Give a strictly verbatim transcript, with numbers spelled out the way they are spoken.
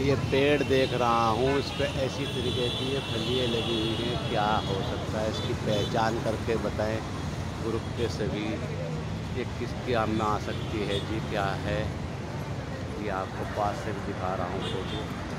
ये पेड़ देख रहा हूँ, इस पे ऐसी तरीके की ये फलियाँ लगी हुई हैं, क्या हो सकता है? इसकी पहचान करके बताएँ ग्रुप के सभी। ये किसके काम में आ सकती है जी, क्या है? ये आपको पास से भी दिखा रहा हूँ फ़ोटो।